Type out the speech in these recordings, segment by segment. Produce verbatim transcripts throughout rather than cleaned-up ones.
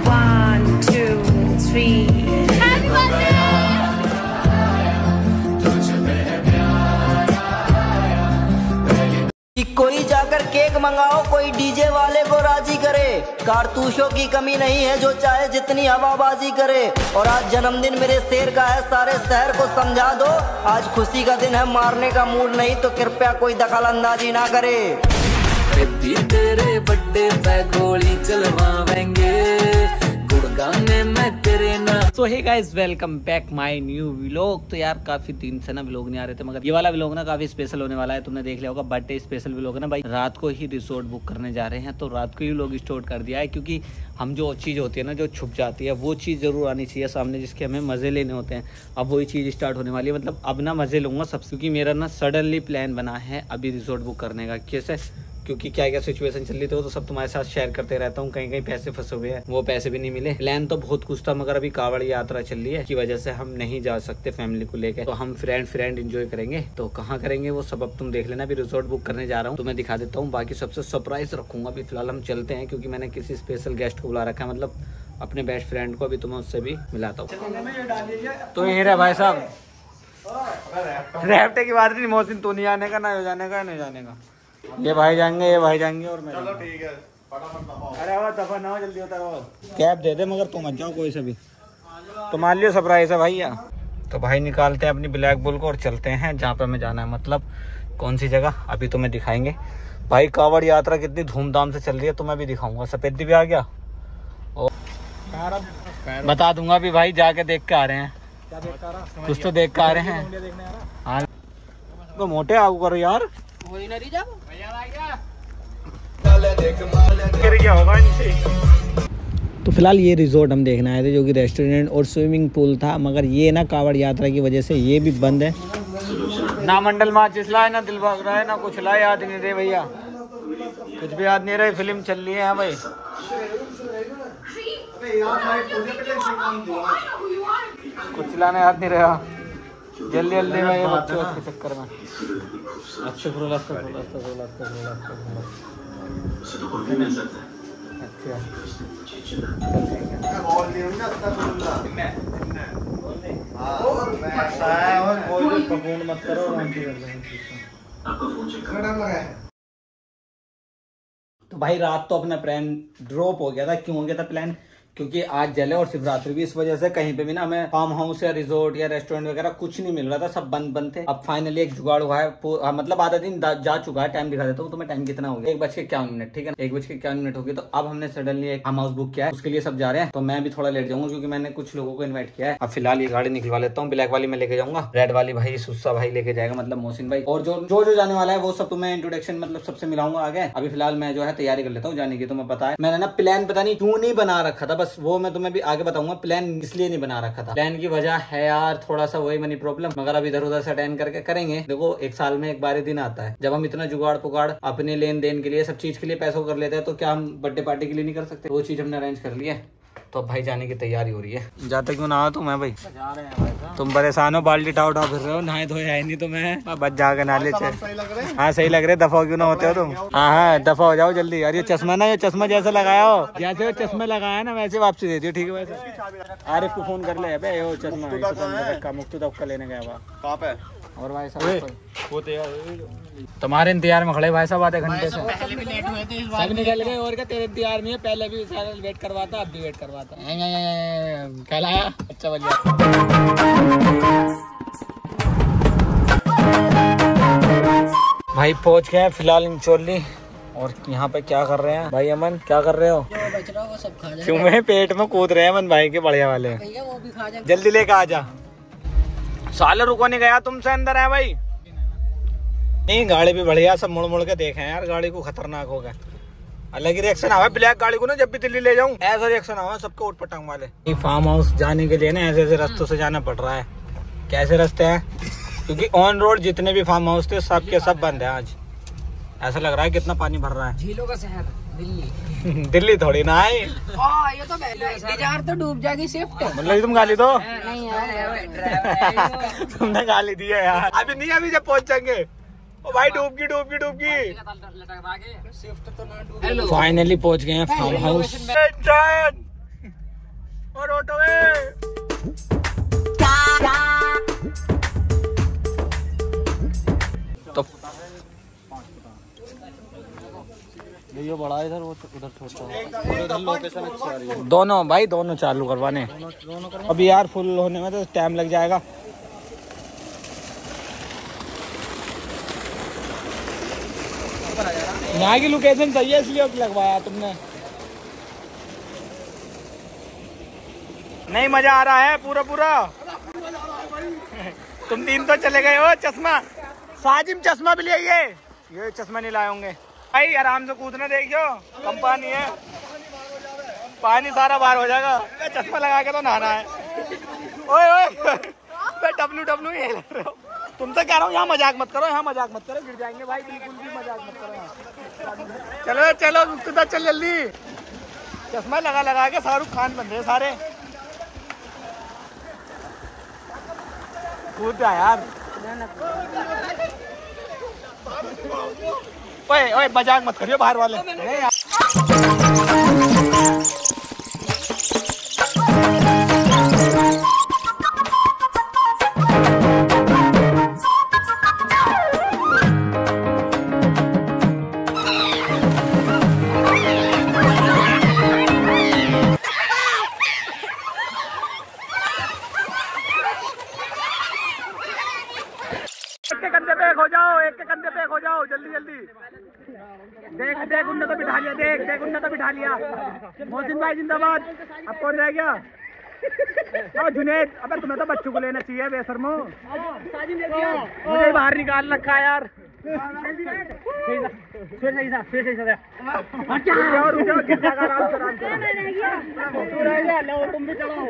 One, two, three. Happy birthday! कोई जाकर cake मंगाओ, कोई डीजे वाले को राजी करे। कारतूसों की कमी नहीं है, जो चाहे जितनी हवाबाजी करे। और आज जन्मदिन मेरे शेर का है, सारे शहर को समझा दो। आज खुशी का दिन है, मारने का मूड नहीं, तो कृपया कोई दखल अंदाजी ना करे। तेरे बर्थडे पे गोली चलवाएंगे, गुड़गाने में तेरे ना। So hey guys, welcome back my new vlog. तो यार काफी दिन से ना व्लॉग नहीं आ रहे थे, मगर ये वाला व्लॉग ना काफी स्पेशल होने वाला है। तुमने देख लिया होगा, बर्थडे स्पेशल व्लॉग है ना भाई। रात को ही रिसोर्ट बुक करने जा रहे हैं, तो रात को ही व्लॉग स्टार्ट कर दिया है, क्योंकि हम जो चीज़ होती है ना, जो छुप जाती है, वो चीज़ जरूर आनी चाहिए सामने, जिसके हमें मज़े लेने होते हैं। अब वही चीज़ स्टार्ट होने वाली है, मतलब अब ना मज़े लूँगा सब, क्योंकि मेरा ना सडनली प्लान बना है अभी रिसोर्ट बुक करने का। कैसे? क्योंकि क्या क्या सिचुएशन चल रही थी, वो तो सब तुम्हारे साथ शेयर करते रहता हूँ। कहीं कहीं पैसे फंसे हुए हैं, वो पैसे भी नहीं मिले। प्लान तो बहुत कुछ था, मगर अभी कावड़ यात्रा चल रही है की वजह से हम नहीं जा सकते फैमिली को लेकर। तो हम फ्रेंड फ्रेंड एंजॉय करेंगे। तो कहाँ करेंगे वो सब अब तुम देख लेना। अभी रिसोर्ट बुक करने जा रहा हूँ, तो मैं दिखा देता हूँ। बाकी सबसे सरप्राइज रखूंगा। अभी फिलहाल हम चलते हैं, क्योंकि मैंने किसी स्पेशल गेस्ट को बुला रखा है, मतलब अपने बेस्ट फ्रेंड को। अभी तुम्हें उससे भी मिलाता हूँ। तो ये रहा भाई साहब, रैप्टे की बात नहीं, मोहसिन तो नहीं आने का, ना हो जाने का, नहीं जाने का। ये भाई जाएंगे, ये भाई जाएंगे, और मैं। चलो ठीक है, अरे वो दफा ना हो, जल्दी होता है। कैब दे दे, मगर तुम मत जाओ कोई से भी। तुम्हारे लिए सरप्राइज है भैया। तो भाई निकालते हैं अपनी ब्लैक बुल को और चलते हैं जहाँ पे हमें जाना है। मतलब कौन सी जगह अभी तुम्हें दिखाएंगे। भाई कावड़ यात्रा कितनी धूमधाम से चल रही है, तुम्हें भी दिखाऊंगा। सफेदी भी आ गया और बता दूंगा अभी भाई, जाके देख के आ रहे हैं। कुछ तो देख के आ रहे हैं। हाँ तो मोटे आगू करो यार, क्या होगा इनसे। तो फिलहाल ये रिजॉर्ट हम देखने आए थे, जो कि रेस्टोरेंट और स्विमिंग पूल था, मगर ये ना कावड़ यात्रा की वजह से ये भी बंद है। ना मंडल मार्च इसला है, ना दिल भाग रहा है, ना कुछ ला याद नहीं रहे भैया, कुछ भी याद नहीं रहे। फिल्म चल रही है भाई, कुछ लाना याद नहीं रहा। जल्दी जल्दी में ये बच्चों के चक्कर में अच्छे फ्रोल अच्छा मत करो। तो भाई रात तो अपना प्लान ड्रॉप हो गया था। क्यों हो गया था प्लान? क्योंकि आज जले और शिवरात्रि भी, इस वजह से कहीं पे भी ना हमें फार्म हाउस या रिजोर्ट या रेस्टोरेंट वगैरह कुछ नहीं मिल रहा था, सब बंद बंद थे। अब फाइनली एक जुगाड़ हुआ है, मतलब आधा दिन जा चुका है। टाइम दिखा देता हूँ तुम्हें, टाइम कितना हो गया, एक बज के इक्यावन मिनट, ठीक है ना, एक बज के इक्यावन मिनट हो गए। तो अब हमने सडनली एक फार्म हाउस बुक किया है, उसके लिए सब जा रहे हैं। तो मैं भी थोड़ा लेट जाऊंगा, क्योंकि मैंने कुछ लोगों को इन्वाइट किया है। अब फिलहाल ये गाड़ी निकलवा लेता हूँ। ब्लैक वाली मैं लेके जाऊंगा, रेड वाली भाई सुस्सा भाई लेके जाएगा, मतलब मोहसिन भाई। और जो जो जो जाने वाला है वो सब तुम्हें इंट्रोडक्शन मतलब सबसे मिलाऊंगा आगे। अभी फिलहाल मैं जो है तैयारी कर लेता हूँ जाने की। तुम्हें पता है मैंने ना प्लान पता नहीं क्यों नहीं बना रखा था, बस वो मैं तुम्हें भी आगे बताऊंगा। प्लान इसलिए नहीं बना रखा था, प्लान की वजह है यार थोड़ा सा वही मनी प्रॉब्लम, मगर अब इधर उधर से अटेंड करके करेंगे। देखो एक साल में एक बार ही दिन आता है, जब हम इतना जुगाड़ पुगाड़ अपने लेन देन के लिए सब चीज के लिए पैसों कर लेते हैं, तो क्या हम बर्थडे पार्टी के लिए नहीं कर सकते? वो चीज हमने अरेंज कर लिया। तो अब भाई जाने की तैयारी हो रही है। जाते क्यों ना हो तुम? है भाई जा रहे हैं भाई। तुम परेशान हो, बाल्टी उठा उठा फिर रहे हो, नहाए धोए है नहीं तुम्हें, बच जाकर नाले। हाँ सही लग रहे, दफा क्यों ना होते हो तुम? हाँ हाँ दफा हो जाओ जल्दी। अरे चश्मा ना, ये चश्मा जैसे लगाया हो, जैसे वो चश्मा लगाया ना वैसे वापसी दे दियो, ठीक है? वैसे आरिफ को फोन कर ले, वो चश्मा मुक्ति का लेने गया कहाँ पे? और भाई साहब तुम्हारे इंतजार में खड़े भाई साहब आधे घंटे से, सब निकल गए। और क्या तेरे इंतजार में, पहले भी सारा वेट करवाता, अब भी वेट करवाता। कहलाया अच्छा बन गया। भाई पहुंच गए फिलहाल इंचोली। और यहाँ पे क्या कर रहे हैं भाई? अमन क्या कर रहे हो? जो बच रहा वो सब खा जाए। क्यों में पेट में कूद रहे हैं अमन भाई के बढ़िया वाले, वो भी खा जाए। जल्दी लेके आ जा। साले रुको नहीं गया तुमसे, अंदर है भाई। नहीं गाड़ी भी बढ़िया, सब मुड़ मुड़ के देखे यार, गाड़ी को खतरनाक हो गया। अलग ही रिएक्शन आवा ब्लैक गाड़ी को ना, जब भी दिल्ली ले जाऊं ऐसा रिएक्शन आवा सबके उठ पटांग वाले। फार्म हाउस जाने के लिए ना ऐसे ऐसे रास्तों से जाना पड़ रहा है। कैसे रास्ते हैं? क्योंकि ऑन रोड जितने भी फार्म हाउस थे सब के सब बंद है आज। ऐसा लग रहा है कितना पानी भर रहा है। झीलों का शहर दिल्ली। दिल्ली थोड़ी ना है, ये तो डिजायर तो डूब जाएगी शिफ्ट। मतलब तुम गाली दो नहीं यार, तुमने गाली दी है यार। अभी नहीं, अभी जब पहुंचेंगे ओ भाई डूबगी डूबगी डूबगी। फाइनली पहुंच गए हैं फार्म हाउस। ये बड़ा है इधर, वो उधर छोटा है। उधर लोकेशन अच्छी आ रही है। दोनों भाई दोनों चालू करवाने। अभी यार फुल होने में तो टाइम लग जाएगा। यहाँ की लोकेशन सही है इसलिए लगवाया तुमने। नहीं मजा आ रहा है पूरा पूरा। तुम तीन तो चले गए हो। चश्मा साजिम चश्मा भी ले आइए। ये चश्मा नहीं लाए होंगे भाई। आराम से कूदना देखियो, कम पानी है, पानी सारा बाहर हो जाएगा। चश्मा लगा के तो नहाना है। ओए ओए डब्ल्यू डब्ल्यू ये लग रहे हो। तुमसे कह रहा हूँ यहाँ मजाक मत करो, यहाँ मजाक मत करो, गिर जाएंगे भाई। बिल्कुल भी मजाक मत करो यहाँ। चलो चलो मुक्तदा चल जल्दी। चश्मा लगा लगा के शाहरुख खान बन रहे सारे। कूद जा यार। ओए ओए मजाक मत करियो बाहर वाले। नहीं यार। हो जाओ, एक के कंधे पे हो जाओ जल्दी जल्दी। देख देख उन्ने तो बिठा लिया, देख देख उन्ने तो बिठा लिया। मोहसिन भाई जिंदाबाद। अब कौन रह गया? ओ जुनेद, अबे तुम्हें तो बच्चों को लेना चाहिए बेशर्मो। मुझे बाहर निकाल रखा यार। फिर सही सा फिर सही सा और उठो, गिर जाएगा आराम से आराम से। तू रह गया, लो तुम भी चलो।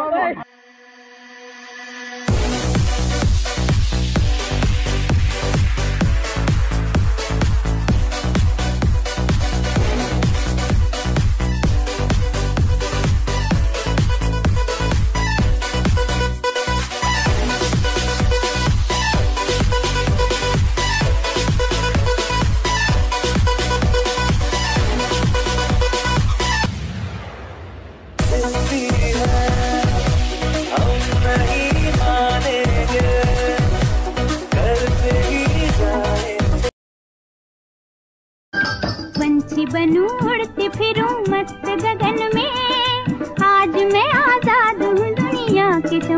पंछी बनूं उड़ती फिरूं मस्त गगन में, आज मैं आजाद हूँ दुनिया के तुम।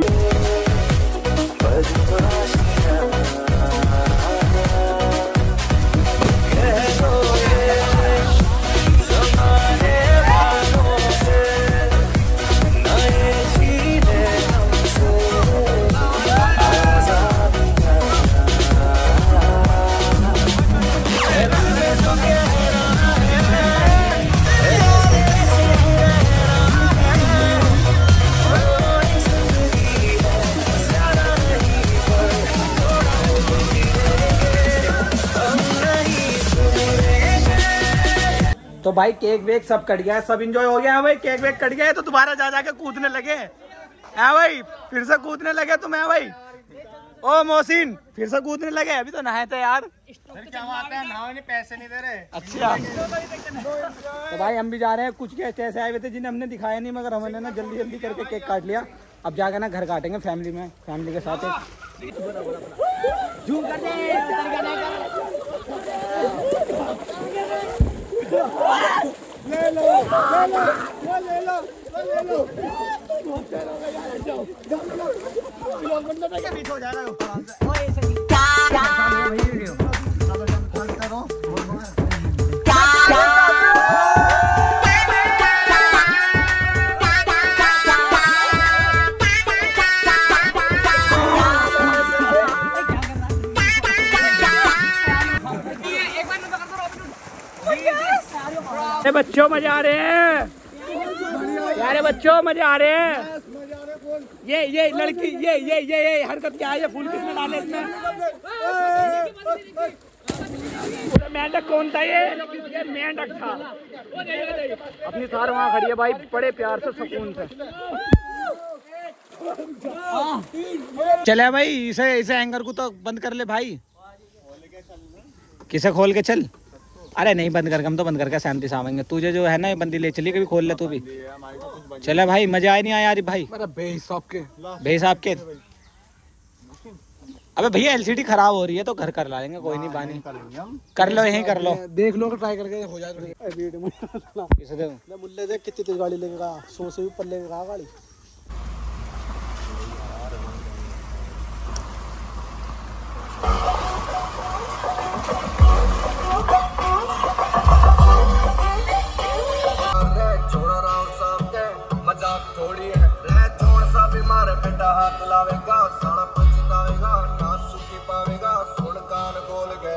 तो भाई केक वेक सब कट गया है, सब इंजॉय हो गया है भाई। केक वेक कट गया है तो दोबारा जा जाके कूदने लगे हैं भाई। फिर से कूदने लगे तुम है भाई। ओ मोहसिन फिर से कूदने लगे। अभी तो नहाए थे यार। फिर क्या बात है, नहाने पैसे नहीं दे रहे। अच्छा तो भाई हम भी जा रहे हैं। कुछ गेस्ट ऐसे आए हुए थे जिन्हें हमने दिखाया नहीं, मगर हमने ना जल्दी जल्दी करके केक काट लिया। अब जाकर ना घर काटेंगे फैमिली में, फैमिली के साथ। ले लो ले लो ले लो ले लो। हो जाएगा। बच्चों मजा आ रहे हैं यार, बच्चों मजा आ रहे हैं। ये ये लड़की ये ये ये ये हरकत क्या है? ये फूल किसने डाले इसमें? मेंढक कौन था? ये ये मेंढक था। अपनी थार वहाँ खड़ी है भाई, बड़े प्यार से सुकून से। चले भाई, इसे इसे एंकर को तो बंद कर ले भाई। किसे खोल के चल? अरे नहीं बंद करके, हम तो बंद करके शांति से आवेंगे। तुझे जो है ना ये बंदी ले चलिए, कभी खोल ले तू भी। चले भाई, मजा आया नहीं आया यार भाई? बेहिसाब के बेहिसाब के अबे भैया एलसीडी खराब हो रही है तो घर कर ला लेंगे, कोई नहीं पानी कर लेंगे हम। कर लो यहीं कर लो। देख लो ट्राई करके हो जाए तो। किसे दे मुल्ले देख कितनी तेज गाड़ी लेके गया, सौ से भी ऊपर लेके गया गाड़ी। थोड़ी है रह छोड़ सा बीमार बेटा हाथ लावेगा सारा पछतावेगा ना सुखी पावेगा सुन कान खोल के।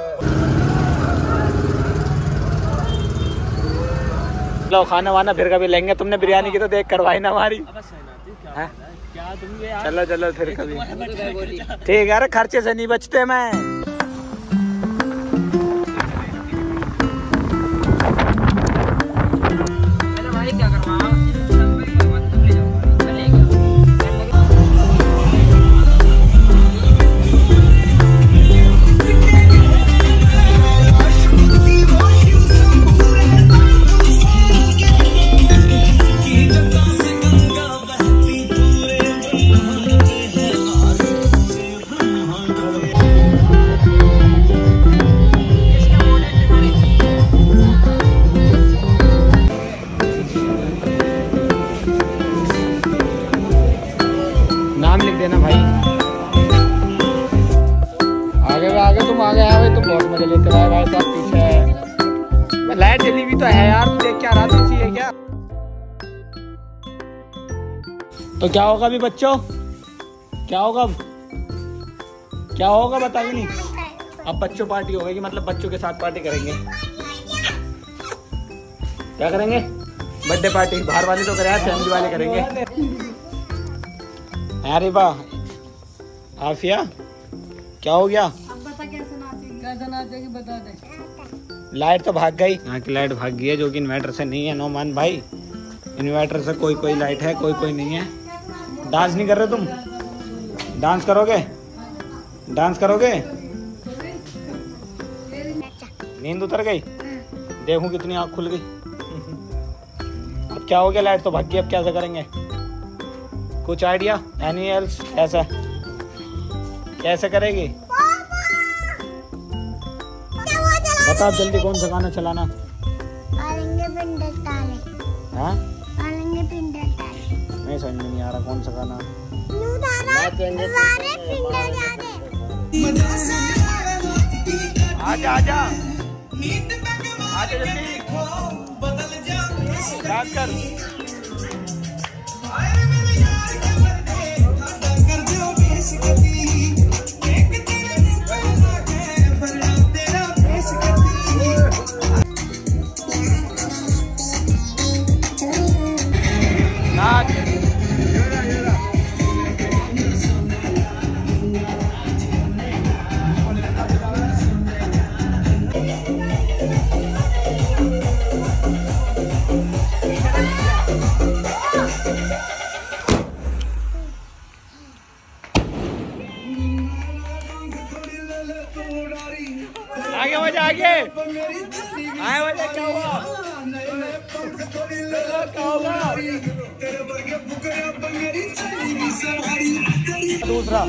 लो खाना वाना फिर कभी लेंगे, तुमने बिरयानी की तो देख करवाई ना हमारी। क्या तुम ये चलो चलो फिर कभी ठीक है। अरे खर्चे से नहीं बचते मैं। नाम लिख देना भाई। आगे आगे तुम आगे आए भाई, तुम बहुत मजे लेते रहे भाई साहब। पीछे लाइट जली हुई तो है यार, तू देख क्या रहा था है क्या? तो क्या होगा अभी बच्चों, क्या होगा अब, क्या होगा बताइए नहीं। अब बच्चों पार्टी होगी, मतलब बच्चों के साथ पार्टी करेंगे। क्या करेंगे? Birthday party. बाहर वाले तो करें, फैमिली वाले करेंगे। अरे वाह आफिया, क्या हो गया? अब बता कैसे नाचेगी? कैसे नाचेगी बता दे। लाइट तो भाग गई, यहाँ की लाइट भाग गई है, जो कि इन्वर्टर से नहीं है। नोमान भाई, इन्वर्टर से कोई कोई लाइट है, कोई कोई नहीं है। डांस नहीं कर रहे तुम? डांस करोगे? डांस करोगे? नींद उतर गई? देखूं कितनी आँख खुल गई। अब क्या हो गया? लाइट तो भाग गई, अब कैसे करेंगे? कुछ आइडिया? Any else? कैसा कैसे करेगी? बता जल्दी, कौन सा गाना चलाना? हाँ? नहीं समझ में नहीं आ रहा कौन सा गाना। आजा आजा आजा जल्दी याद कर। आगे वजह आगे आए वजह क्या हुआ? क्या होगा? दूसरा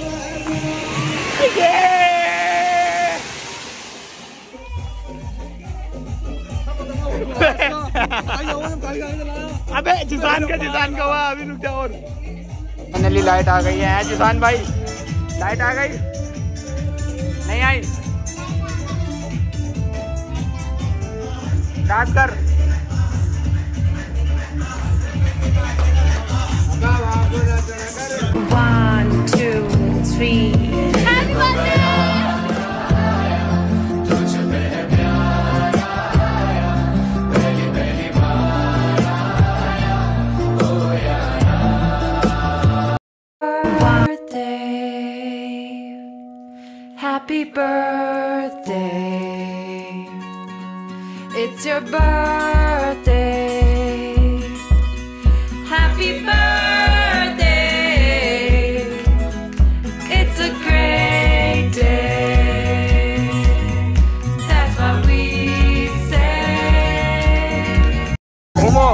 अबे जिसान का जिसान का हुआ। अभी रुक जाओ। और फाइनली लाइट आ गई है जिसान भाई, लाइट आ गई। नहीं आई? डांस कर। One, two, three. Happy birthday! Happy birthday, it's your birthday. Happy birthday, it's a great day. That's what we say. Momo.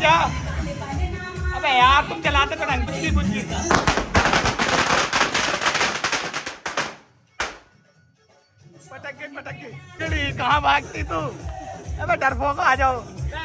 क्या? अबे यार तुम चलाते तो नहीं कुछ भी कुछ भी। पटक गई पटक गई। चली कहाँ भागती तू? अबे डरपोक आ जाओ।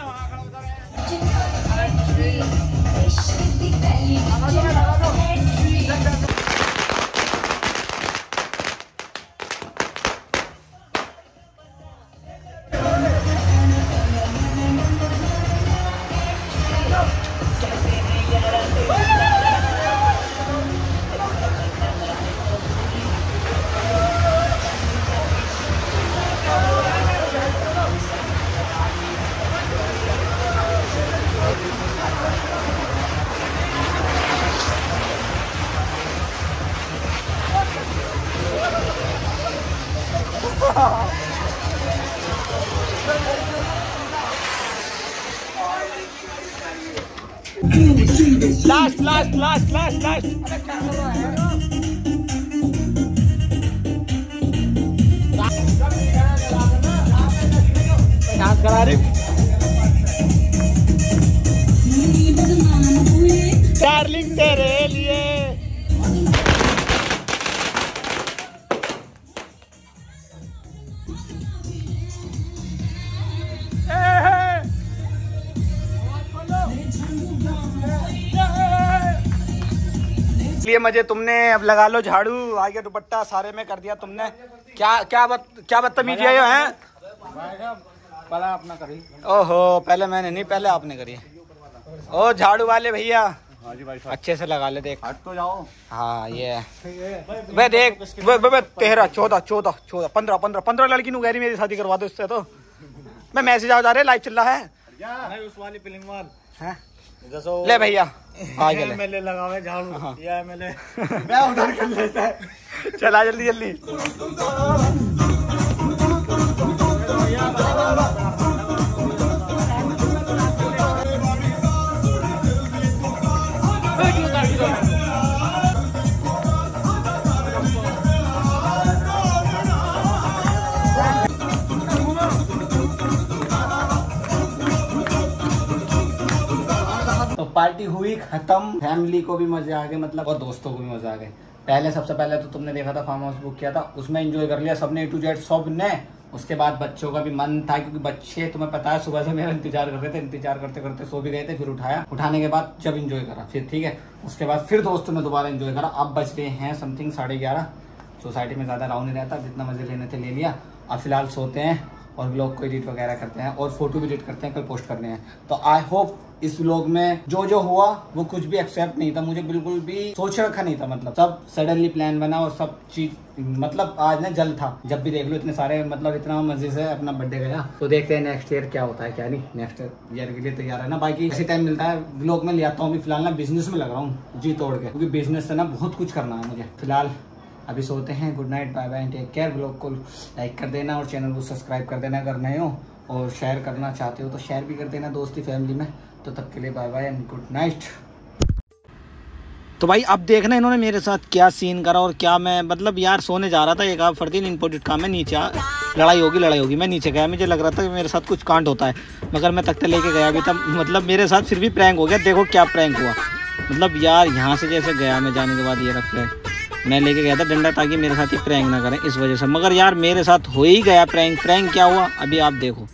Last last last last last dance करा रहे डार्लिंग तेरे लिए। लिए मजे तुमने अब लगा लो झाड़ू आगे दुपट्टा सारे में कर दिया तुमने। क्या क्या बत, क्या बदतमीजी है हैं? पहले आपने करी। ओहो पहले मैंने नहीं पहले आपने करी। ओ झाड़ू वाले भैया हाँ जी भाई अच्छे से लगा ले देख। हट तो जाओ। हाँ ये वे देख वे वे तेरह चौदह चौदह चौदह पंद्रह पंद्रह पंद्रह लड़की नु गहरी मेरी शादी करवा दो इससे। तो मैं मैसेज आ जा रहे लाइव चल रहा है। नहीं उस वाली फिल्म वाल हैं जैसो ले भैया आगे ले एमएलए लगावे झाड़ू हाँ। या एमएलए मैं उधर कर लेता है। चला जल्दी जल्दी। तो पार्टी हुई खत्म। फैमिली को भी मजे आ गए मतलब और दोस्तों को भी मजे आ गए। पहले सबसे पहले तो तुमने देखा था फार्म हाउस बुक किया था उसमें एंजॉय कर लिया सबने ए टू जेड सब ने। उसके बाद बच्चों का भी मन था क्योंकि बच्चे तुम्हें पता है सुबह से मेरा इंतजार कर रहे थे। इंतजार करते करते सो भी गए थे फिर उठाया। उठाने के बाद जब इंजॉय करा फिर ठीक है उसके बाद फिर दोस्तों ने दोबारा इंजॉय करा। अब बज रहे हैं समथिंग साढ़े ग्यारह। सोसाइटी में ज्यादा राउंड नहीं रहता जितना मजे लेने थे ले लिया। अब फिलहाल सोते हैं और व्लॉग को एडिट वगैरह करते हैं और फोटो भी एडिट करते हैं कल पोस्ट करने हैं। तो आई होप इस व्लॉग में जो जो हुआ वो कुछ भी एक्सेप्ट नहीं था। मुझे बिल्कुल भी सोच रखा नहीं था मतलब सब सडनली प्लान बना और सब चीज मतलब आज ना जल्द था। जब भी देख लो इतने सारे मतलब इतना मजे से अपना बर्थडे गया। तो देखते हैं नेक्स्ट ईयर क्या होता है क्या नहीं। नेक्स्ट ईयर के लिए तैयार है ना। बाकी इसी टाइम मिलता है व्लॉग में ले आता हूँ। फिलहाल ना बिजनेस में लग रहा हूँ जी तोड़ के क्योंकि बिजनेस से ना बहुत कुछ करना है मुझे। फिलहाल अभी सोते हैं। Good night bye bye take care. Vlog को लाइक कर देना और चैनल को सब्सक्राइब कर देना अगर नए हो और शेयर करना चाहते हो तो शेयर भी कर देना दोस्ती फैमिली में। तो तब के लिए bye bye and good night. तो भाई अब देखना इन्होंने मेरे साथ क्या सीन करा और क्या मैं मतलब यार सोने जा रहा था एक आप फर्दीन इम्पोर्टेड काम है नीचे लड़ाई होगी लड़ाई होगी। मैं नीचे गया मुझे लग रहा था कि मेरे साथ कुछ कांड होता है मगर मैं तख्ते लेके गया अभी तब मतलब मेरे साथ फिर भी प्रैंक हो गया। देखो क्या प्रैंक हुआ मतलब यार यहाँ से जैसे गया मैं जाने के बाद ये रख फ्लैट मैं लेके गया था डंडा ताकि मेरे साथ ये प्रैंक ना करें इस वजह से। मगर यार मेरे साथ हो ही गया प्रैंक। प्रैंक क्या हुआ अभी आप देखो।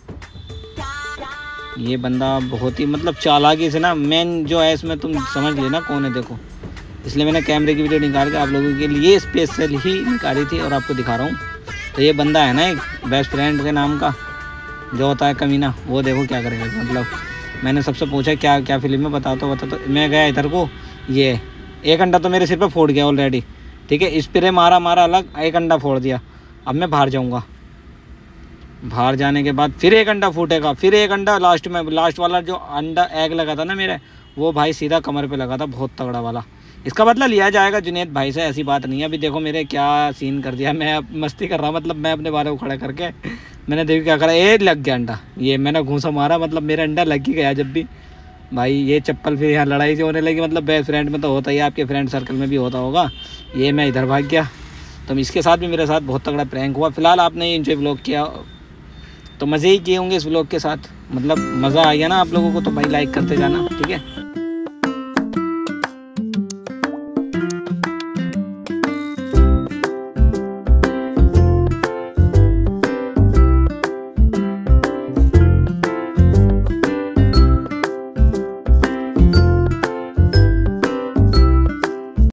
ये बंदा बहुत ही मतलब चालाकी से ना मेन जो है इसमें तुम समझ लेना कौन है। देखो इसलिए मैंने कैमरे की वीडियो निकाल के आप लोगों के लिए स्पेशल ही निकाली थी और आपको दिखा रहा हूँ। तो ये बंदा है ना एक बेस्ट फ्रेंड के नाम का जो होता है कमीना वो देखो क्या करेगा। मतलब मैंने सबसे पूछा क्या क्या फिल्म में बता तो बता तो मैं गया इधर को ये एक अंडा तो मेरे सिर पे फोड़ गया ऑलरेडी ठीक है। स्प्रे मारा मारा अलग एक अंडा फोड़ दिया। अब मैं बाहर जाऊँगा। बाहर जाने के बाद फिर एक अंडा फूटेगा फिर एक अंडा लास्ट में लास्ट वाला जो अंडा एग लगा था ना मेरे वो भाई सीधा कमर पे लगा था बहुत तगड़ा वाला। इसका बदला लिया जाएगा जुनैद भाई से ऐसी बात नहीं है। अभी देखो मेरे क्या सीन कर दिया। मैं मस्ती कर रहा मतलब मैं अपने बारे को खड़ा करके मैंने देखो क्या करा ये लग गया अंडा। ये मैंने घूसा मारा मतलब मेरा अंडा लग ही गया। जब भी भाई ये चप्पल फिर यहाँ लड़ाई से होने लगी मतलब बेस्ट फ्रेंड में तो होता ही आपके फ्रेंड सर्कल में भी होता होगा। ये मैं इधर भाग गया तो इसके साथ भी मेरे साथ बहुत तगड़ा प्रैंक हुआ। फिलहाल आपने ये एंजॉय व्लॉग किया तो मज़े ही किए होंगे इस व्लॉग के साथ, मतलब मज़ा आ गया ना आप लोगों को, तो भाई लाइक करते जाना, ठीक है।